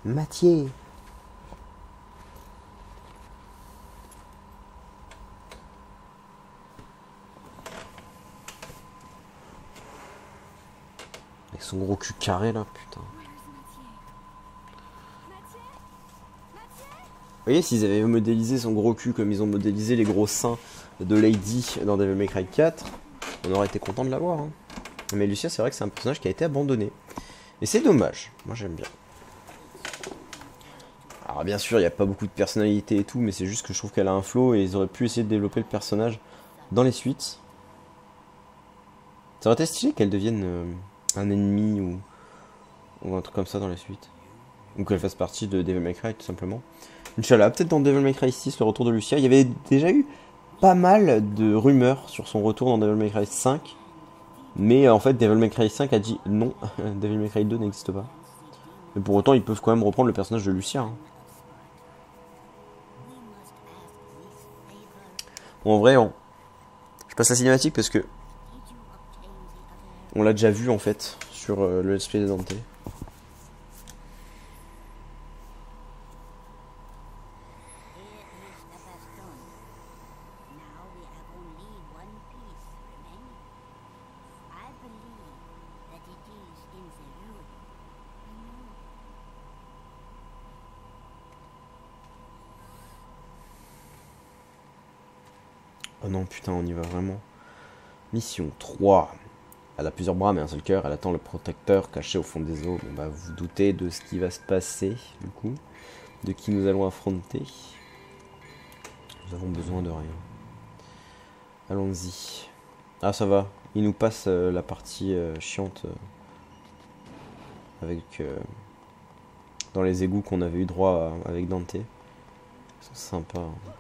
Mathieu. Avec son gros cul carré là, putain. Vous voyez, s'ils avaient modélisé son gros cul comme ils ont modélisé les gros seins de Lady dans Devil May Cry 4, on aurait été content de l'avoir. Hein. Mais Lucia, c'est vrai que c'est un personnage qui a été abandonné. Et c'est dommage. Moi, j'aime bien. Alors, bien sûr, il n'y a pas beaucoup de personnalité et tout, mais c'est juste que je trouve qu'elle a un flow et ils auraient pu essayer de développer le personnage dans les suites. Ça aurait été stylé qu'elle devienne un ennemi ou un truc comme ça dans les suites. Ou qu'elle fasse partie de Devil May Cry, tout simplement. Inch'Allah, peut-être dans Devil May Cry 6, le retour de Lucia. Il y avait déjà eu pas mal de rumeurs sur son retour dans Devil May Cry 5. Mais en fait, Devil May Cry 5 a dit non, Devil May Cry 2 n'existe pas. Mais pour autant, ils peuvent quand même reprendre le personnage de Lucia. Hein. Bon, en vrai, je passe la cinématique parce que on l'a déjà vu en fait sur le let's play de Dante. Oh non, putain, on y va vraiment. Mission 3. Elle a plusieurs bras mais un seul cœur. Elle attend le protecteur caché au fond des eaux. Bon bah vous doutez de ce qui va se passer, du coup. De qui nous allons affronter. Nous avons besoin de rien. Allons-y. Ah ça va. Il nous passe la partie chiante. Avec... dans les égouts qu'on avait eu droit avec Dante. C'est sympa. Hein.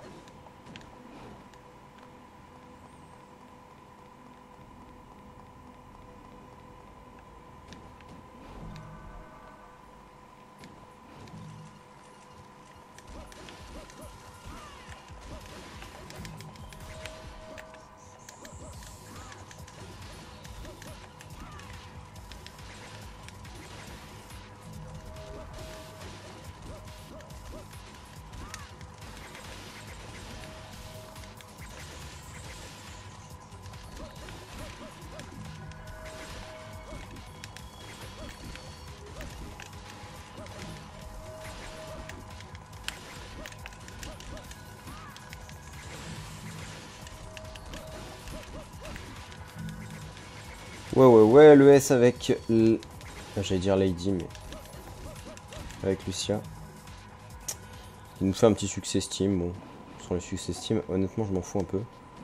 Ouais, le S avec... J'allais dire Lady, mais... Avec Lucia. Il nous fait un petit succès Steam, bon. Sur le succès Steam, honnêtement, je m'en fous un peu.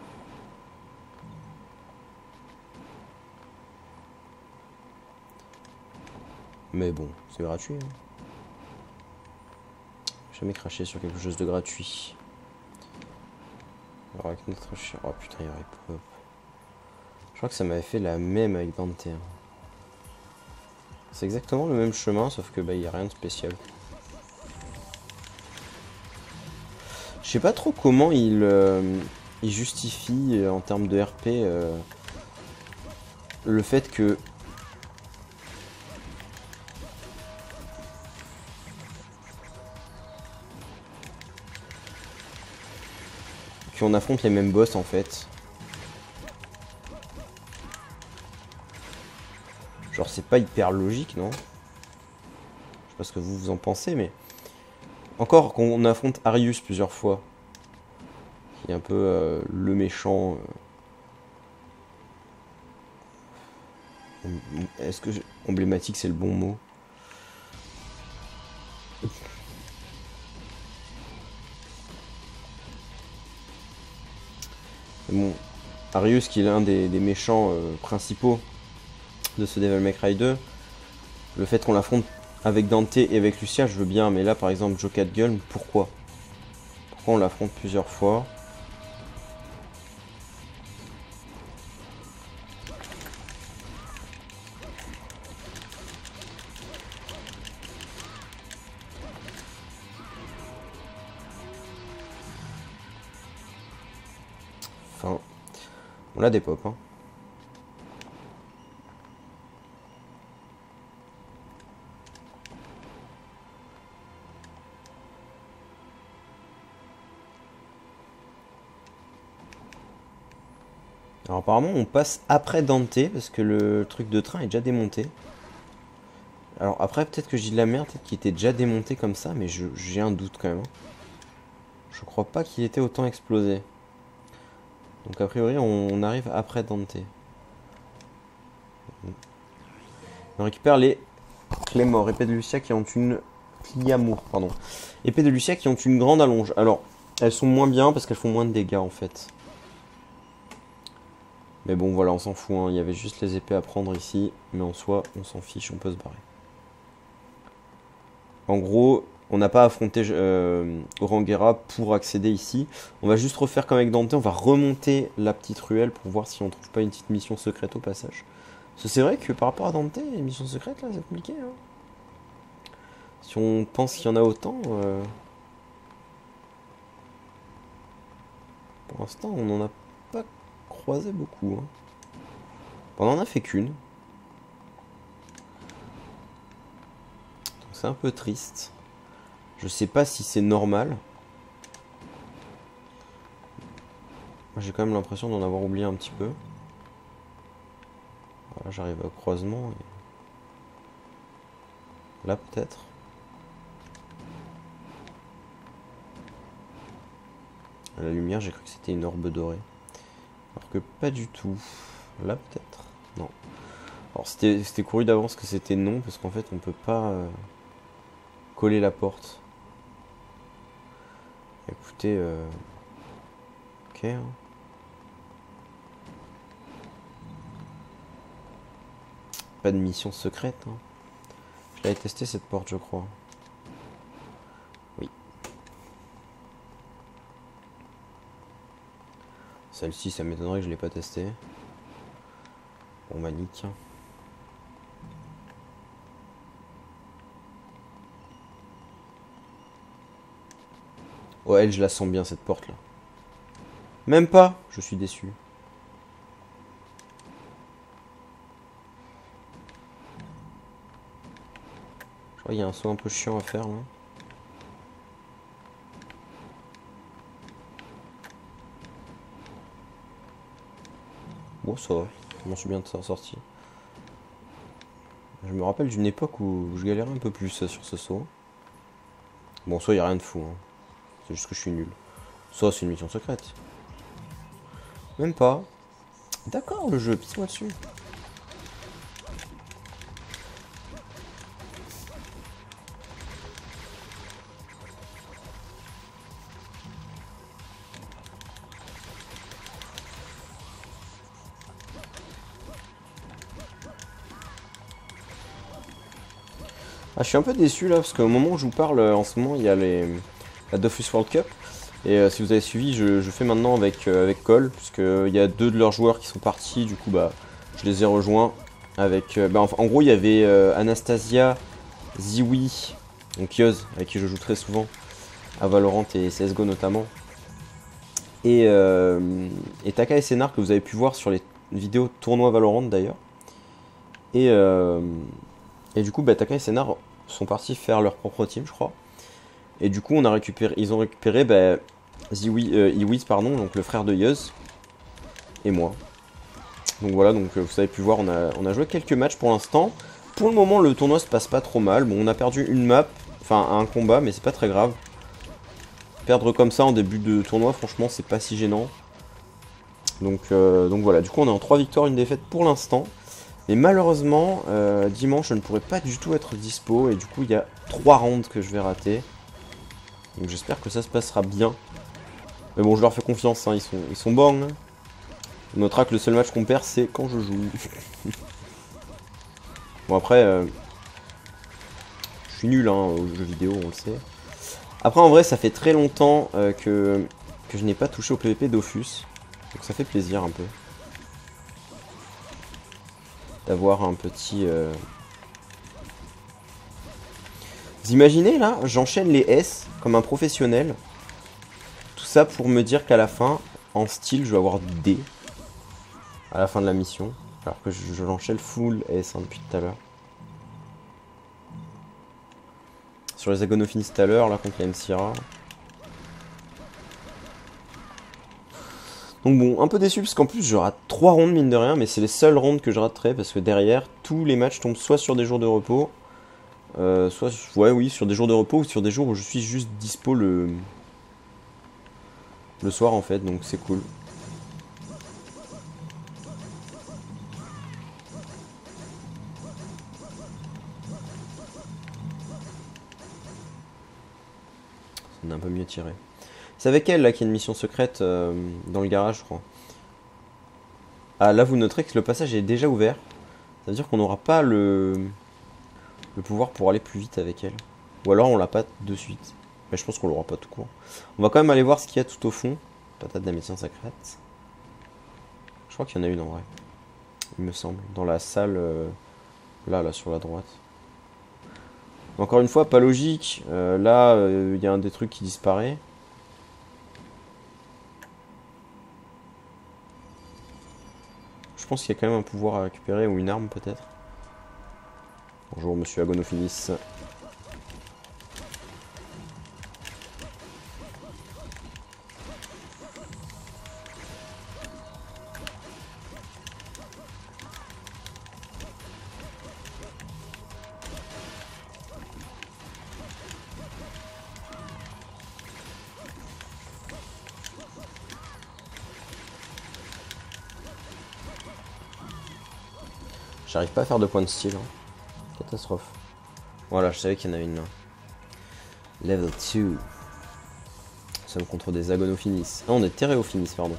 Mais bon, c'est gratuit. Hein. Jamais craché sur quelque chose de gratuit. Alors avec notre... Oh putain, il y aurait pop. Je crois que ça m'avait fait la même avec Dante. Hein. C'est exactement le même chemin, sauf que bah il n'y a rien de spécial. Je sais pas trop comment il justifie en termes de RP le fait que qu'on affronte les mêmes boss en fait. Genre c'est pas hyper logique, non? Je sais pas ce que vous en pensez, mais... Encore qu'on affronte Arius plusieurs fois. Qui est un peu le méchant. Est-ce que emblématique c'est le bon mot? Bon, Arius qui est l'un des méchants principaux de ce Devil May Cry 2. Le fait qu'on l'affronte avec Dante et avec Lucia, je veux bien, mais là par exemple Joe Catgull, pourquoi? Pourquoi on l'affronte plusieurs fois? Enfin, on a des pop, hein. Alors apparemment on passe après Dante parce que le truc de train est déjà démonté. Alors après peut-être que j'ai de la merde, peut-être qu'il était déjà démonté comme ça, mais j'ai un doute quand même. Je crois pas qu'il était autant explosé. Donc a priori on arrive après Dante. On récupère les Clémor, épée de Lucia qui ont une... Cliamour, pardon. Épée de Lucia qui ont une grande allonge. Alors, elles sont moins bien parce qu'elles font moins de dégâts en fait. Mais bon voilà, on s'en fout, hein. Il y avait juste les épées à prendre ici. Mais en soi, on s'en fiche, on peut se barrer. En gros, on n'a pas affronté Oranguera pour accéder ici. On va juste refaire comme avec Dante, on va remonter la petite ruelle pour voir si on trouve pas une petite mission secrète au passage. Parce que c'est vrai que par rapport à Dante, les missions secrètes là, c'est compliqué. Hein. Si on pense qu'il y en a autant... Pour l'instant, on n'en a pas croisé beaucoup. Hein. On en a fait qu'une. C'est un peu triste. Je sais pas si c'est normal. Moi j'ai quand même l'impression d'en avoir oublié un petit peu. Voilà, j'arrive au croisement. Et... Là peut-être. À la lumière j'ai cru que c'était une orbe dorée. Alors que pas du tout. Là peut-être. Non. Alors c'était couru d'avance que c'était non. Parce qu'en fait on peut pas coller la porte. Écoutez... Ok. Hein. Pas de mission secrète. Hein. Je l'avais testé cette porte, je crois. Oui. Celle-ci, ça m'étonnerait que je l'ai pas testée. Bon, bah nique. Ouais, elle, je la sens bien cette porte là. Même pas. Je suis déçu. Je crois qu'il y a un saut un peu chiant à faire là. Bon, ça va. Je m'en suis bien sorti. Je me rappelle d'une époque où je galérais un peu plus sur ce saut. Bon, soit il n'y a rien de fou. Hein. C'est juste que je suis nul. Soit c'est une mission secrète. Même pas. D'accord, le jeu, pisse-moi dessus. Ah, je suis un peu déçu là, parce qu'au moment où je vous parle, en ce moment, il y a la Dofus World Cup. Et si vous avez suivi, je fais maintenant avec Cole, puisqu'il y a deux de leurs joueurs qui sont partis, du coup, bah, je les ai rejoints. Avec, en gros, il y avait Anastasia, Ziwi, donc Yoz, avec qui je joue très souvent, à Valorant et CSGO notamment. Et Taka et Senar, que vous avez pu voir sur les vidéos tournoi Valorant d'ailleurs. Et du coup, bah, Taka et Senar sont partis faire leur propre team, je crois. Et du coup, ils ont récupéré bah, Iwiz, pardon, donc le frère de Yuz, et moi. Donc voilà, donc vous avez pu voir, on a joué quelques matchs pour l'instant. Pour le moment, le tournoi se passe pas trop mal. Bon, on a perdu une map, enfin un combat, mais c'est pas très grave. Perdre comme ça en début de tournoi, franchement, c'est pas si gênant. Donc voilà, du coup, on est en 3 victoires, une défaite pour l'instant. Mais malheureusement, dimanche, je ne pourrai pas du tout être dispo. Et du coup, il y a 3 rounds que je vais rater. Donc j'espère que ça se passera bien. Mais bon, je leur fais confiance, hein, ils sont bons. Hein. On notera que le seul match qu'on perd, c'est quand je joue. Bon, après, je suis nul hein, aux jeux vidéo, on le sait. Après, en vrai, ça fait très longtemps que je n'ai pas touché au PvP Dofus. Donc ça fait plaisir un peu. D'avoir un petit... Vous imaginez là, j'enchaîne les S comme un professionnel. Tout ça pour me dire qu'à la fin, en style, je vais avoir D. À la fin de la mission. Alors que je l'enchaîne full S hein, depuis tout à l'heure. Sur les Agonophines tout à l'heure, là contre la MCRA. Donc bon, un peu déçu parce qu'en plus je rate 3 rondes mine de rien, mais c'est les seules rondes que je raterai parce que derrière, tous les matchs tombent soit sur des jours de repos, soit, ouais, oui, sur des jours de repos ou sur des jours où je suis juste dispo le soir en fait, donc c'est cool. On a un peu mieux tiré. C'est avec elle là qu'il y a une mission secrète dans le garage, je crois. Ah, là vous noterez que le passage est déjà ouvert. Ça veut dire qu'on n'aura pas le pouvoir pour aller plus vite avec elle. Ou alors on l'a pas de suite. Mais je pense qu'on l'aura pas tout court. On va quand même aller voir ce qu'il y a tout au fond. Patate de la mission secrète. Je crois qu'il y en a une en vrai. Il me semble. Dans la salle, là, sur la droite. Encore une fois, pas logique. Là, il y a un des trucs qui disparaît. Je pense qu'il y a quand même un pouvoir à récupérer ou une arme peut-être. Bonjour monsieur Agonophinis. J'arrive pas à faire de points de style. Hein. Catastrophe. Voilà, je savais qu'il y en avait une là. Level 2. Nous sommes contre des Agonophinis. Ah, on est Terreophinis, pardon.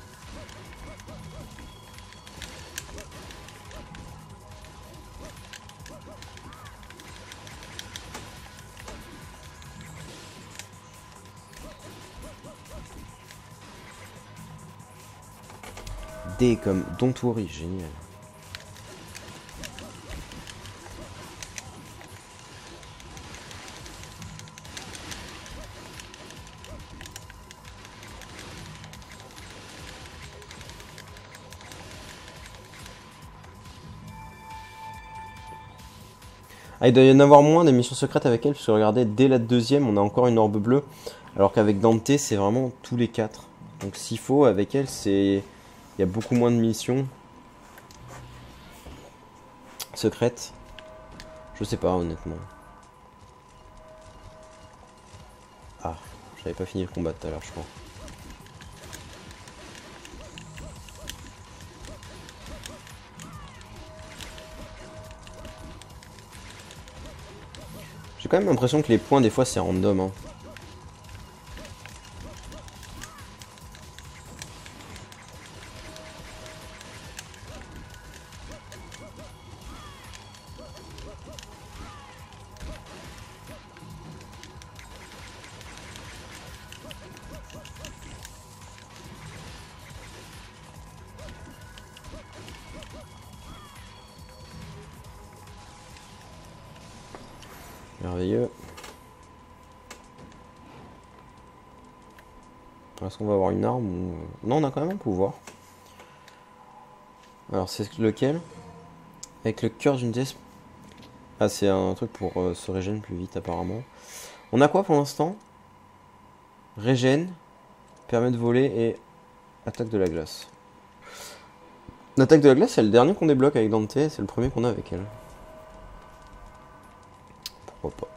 D comme Don't Worry, génial. Ah, il doit y en avoir moins des missions secrètes avec elle, parce que regardez, dès la deuxième, on a encore une orbe bleue, alors qu'avec Dante, c'est vraiment tous les 4. Donc s'il faut, avec elle, c'est... Il y a beaucoup moins de missions secrètes. Je sais pas, honnêtement. Ah, j'avais pas fini le combat tout à l'heure, je crois. J'ai quand même l'impression que les points, des fois, c'est random. Hein. Merveilleux. Est-ce qu'on va avoir une arme ou... Non, on a quand même un pouvoir. Alors, c'est lequel? Avec le cœur d'une déesse. Ah, c'est un truc pour se régénérer plus vite, apparemment. On a quoi pour l'instant? Régène, permet de voler et attaque de la glace. L'attaque de la glace, c'est le dernier qu'on débloque avec Dante, c'est le premier qu'on a avec elle. Pourquoi pas.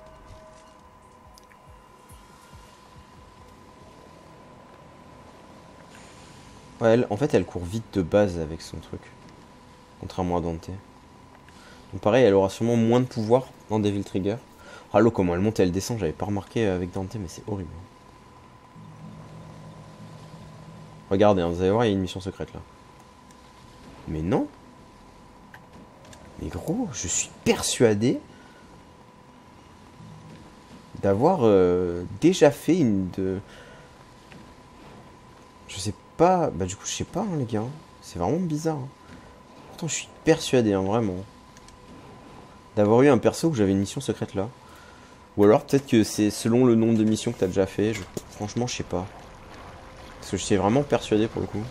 Ouais, en fait, elle court vite de base avec son truc. Contrairement à Dante. Donc pareil, elle aura sûrement moins de pouvoir dans Devil Trigger. Ah l'eau, comment elle monte et elle descend, j'avais pas remarqué avec Dante, mais c'est horrible. Regardez, hein, vous allez voir, il y a une mission secrète là. Mais non. Mais gros, je suis persuadé d'avoir déjà fait une de... Je sais pas... Bah du coup, je sais pas, hein, les gars. C'est vraiment bizarre. Hein. Pourtant, je suis persuadé, hein, vraiment. D'avoir eu un perso où j'avais une mission secrète là. Ou alors peut-être que c'est selon le nombre de missions que t'as déjà fait. Franchement, je sais pas. Parce que je suis vraiment persuadé pour le coup.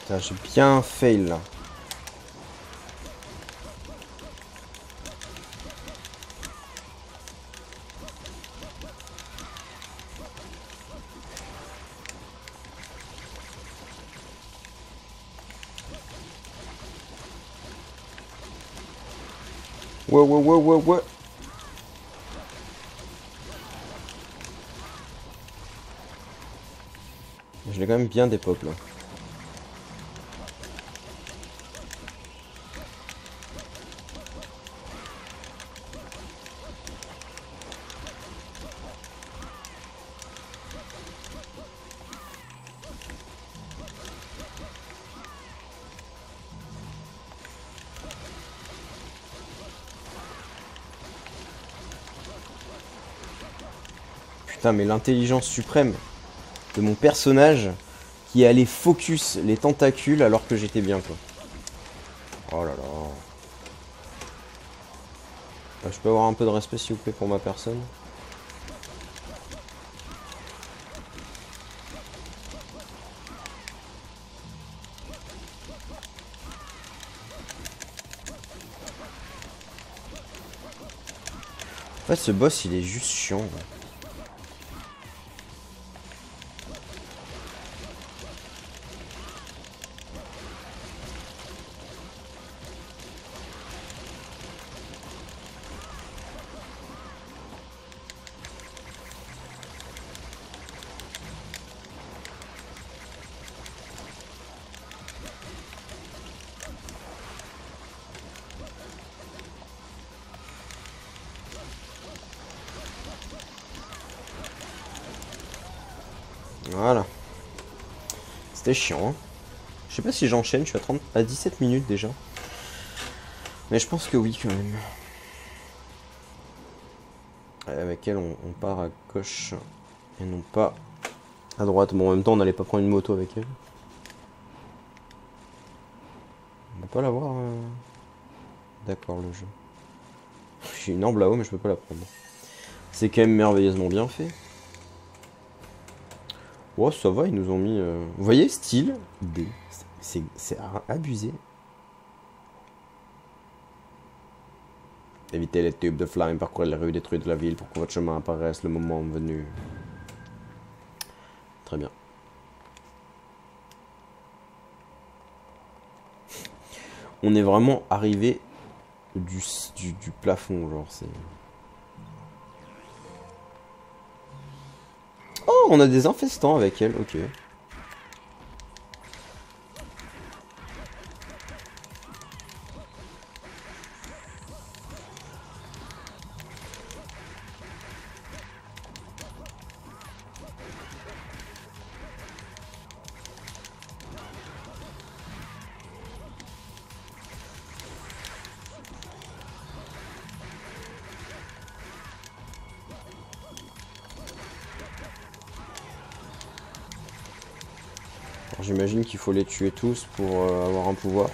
J'ai bien fail là. Ouais. Je l'ai quand même bien dépop là. Putain, mais l'intelligence suprême de mon personnage qui allait focus les tentacules alors que j'étais bien, quoi. Oh là là. Je peux avoir un peu de respect, s'il vous plaît, pour ma personne? En fait, ce boss, il est juste chiant. Ouais. Voilà. C'était chiant. Hein. Je sais pas si j'enchaîne, je suis à 17 minutes déjà. Mais je pense que oui, quand même. Avec elle, on part à gauche et non pas à droite. Bon, en même temps, on n'allait pas prendre une moto avec elle. On va pas la voir. D'accord, le jeu. J'ai une arme là-haut, mais je peux pas la prendre. C'est quand même merveilleusement bien fait. Oh, ça va, ils nous ont mis... Vous voyez, style B. C'est abusé. Évitez les tubes de flammes, parcourir les rues détruites de la ville pour que votre chemin apparaisse le moment venu. Très bien. On est vraiment arrivé du plafond, genre, c'est... Oh, on a des infestants avec elle, ok. J'imagine qu'il faut les tuer tous pour avoir un pouvoir.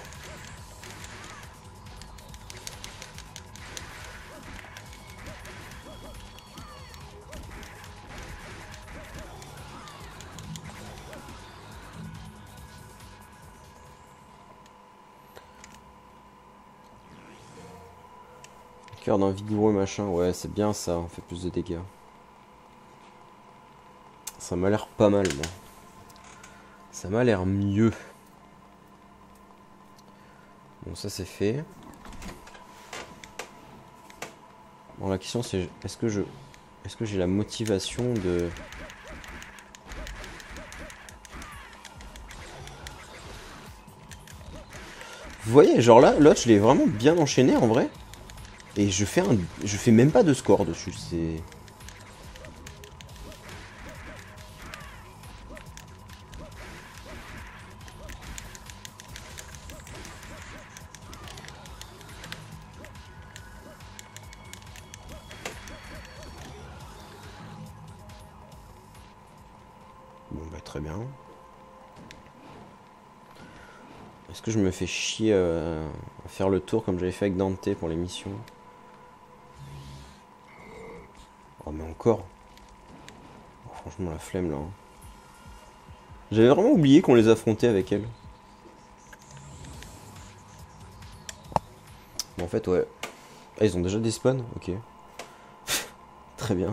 Cœur d'un vigoureux machin, ouais c'est bien ça, on fait plus de dégâts. Ça m'a l'air pas mal moi. Ça m'a l'air mieux. Bon ça c'est fait. Bon la question c'est est-ce que j'ai la motivation de... Vous voyez genre là, l'autre je l'ai vraiment bien enchaîné en vrai. Et je fais même pas de score dessus, c'est... Bon bah très bien. Est-ce que je me fais chier à faire le tour comme j'avais fait avec Dante pour l'émission? Oh mais encore. Oh, franchement la flemme là. Hein. J'avais vraiment oublié qu'on les affrontait avec elle. En fait, ouais. Ah, ils ont déjà des spawns? Ok. Très bien.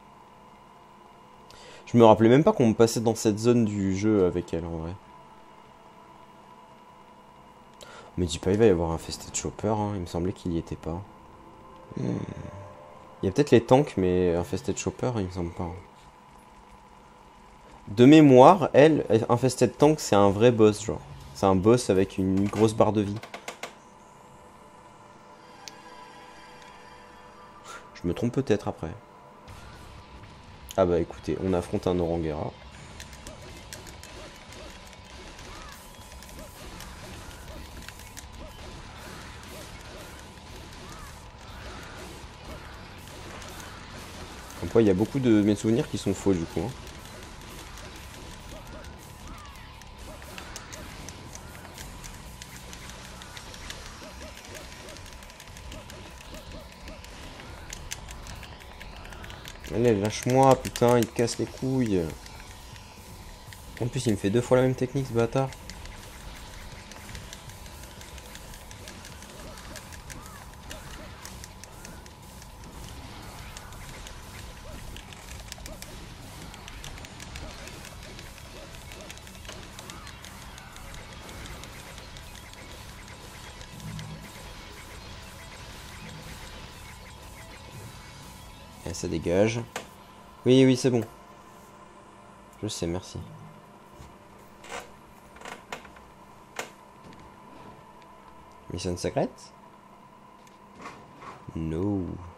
Je me rappelais même pas qu'on passait dans cette zone du jeu avec elle, en vrai. Mais dis pas, il va y avoir un Infested Chopper, hein. Il me semblait qu'il y était pas. Il y a peut-être les tanks, mais Infested Chopper, il me semble pas. De mémoire, elle, Infested Tank, c'est un vrai boss, genre. C'est un boss avec une grosse barre de vie. Je me trompe peut-être après. Ah bah écoutez, on affronte un Orangera. Comme quoi, il y a beaucoup de mes souvenirs qui sont faux du coup. Hein. Allez, lâche-moi, putain, il te casse les couilles. En plus, il me fait 2 fois la même technique, ce bâtard. Et ça dégage. Oui, oui, c'est bon. Je sais, merci. Mission secrète? No.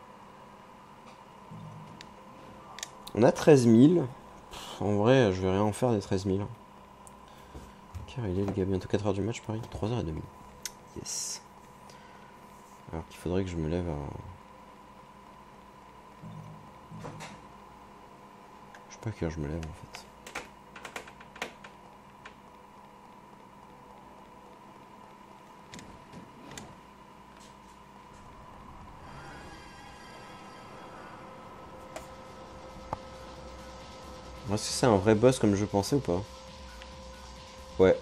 On a 13 000. En vrai, je vais rien en faire des 13 000. Car il est, les gars, bientôt 4 h du match, Paris. 3 h 30. Yes. Alors qu'il faudrait que je me lève à... Je sais pas à quelle heure je me lève en fait. Est-ce que c'est un vrai boss comme je pensais ou pas? Ouais.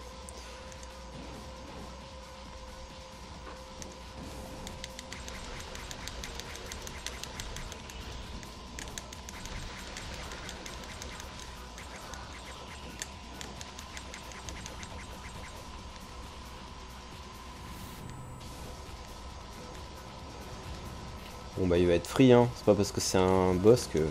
Bon bah il va être free hein, c'est pas parce que c'est un boss que...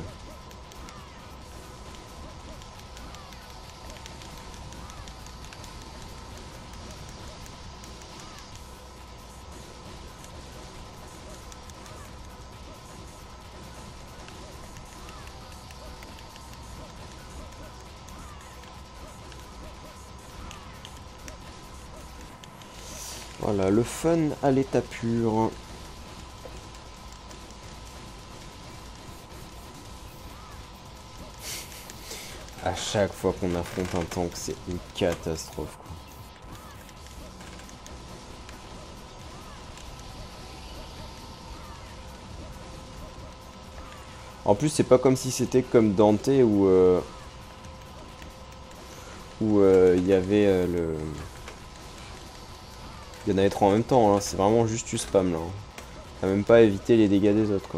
Voilà, le fun à l'état pur. À chaque fois qu'on affronte un tank, c'est une catastrophe quoi. En plus, c'est pas comme si c'était comme Dante où il y avait le... Il y en avait 3 en même temps, hein. C'est vraiment juste tu spam là. Hein. T'as même pas évité les dégâts des autres quoi.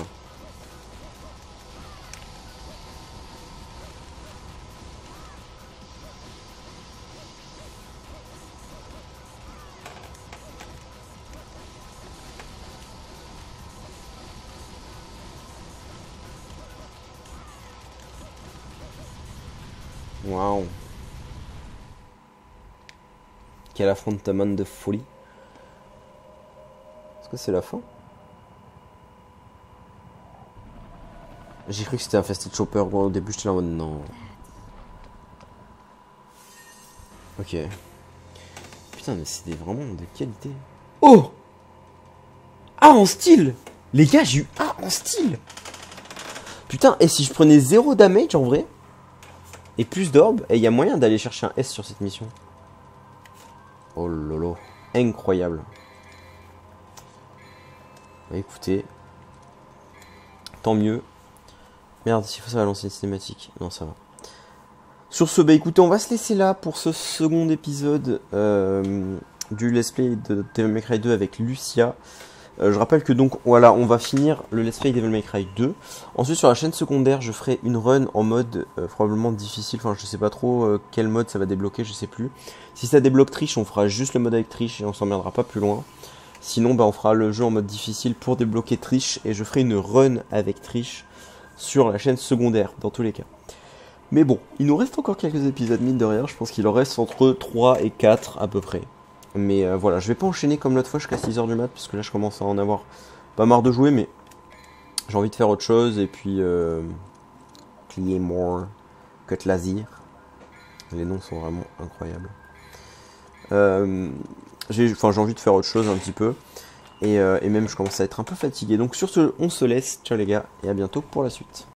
Waouh. Quel affrontement de folie. Est-ce que c'est la fin? J'ai cru que c'était un Infested Chopper. Au début, j'étais là en mode non. Ok. Putain, mais c'est vraiment de qualité. Oh! A en style! Les gars, j'ai eu A en style! Putain, et si je prenais 0 damage en vrai? Et plus d'orbes, et il y a moyen d'aller chercher un S sur cette mission. Oh lolo. Incroyable. Bah écoutez. Tant mieux. Merde, s'il faut ça va lancer une cinématique. Non, ça va. Sur ce, bah écoutez, on va se laisser là pour ce second épisode du let's play de Devil May Cry 2 avec Lucia. Je rappelle que donc voilà, on va finir le Let's Play Devil May Cry 2. Ensuite sur la chaîne secondaire, je ferai une run en mode probablement difficile. Enfin, je sais pas trop quel mode ça va débloquer, je sais plus. Si ça débloque triche, on fera juste le mode avec triche et on s'emmerdera pas plus loin. Sinon, bah, on fera le jeu en mode difficile pour débloquer triche et je ferai une run avec triche sur la chaîne secondaire dans tous les cas. Mais bon, il nous reste encore quelques épisodes mine de rien. Je pense qu'il en reste entre 3 et 4 à peu près. Mais voilà, je vais pas enchaîner comme l'autre fois jusqu'à 6h du mat, parce que là je commence à en avoir pas marre de jouer, mais j'ai envie de faire autre chose, et puis Claymore, Cutlazier, les noms sont vraiment incroyables. J'ai envie de faire autre chose un petit peu, et même je commence à être un peu fatigué. Donc sur ce, on se laisse, ciao les gars, et à bientôt pour la suite.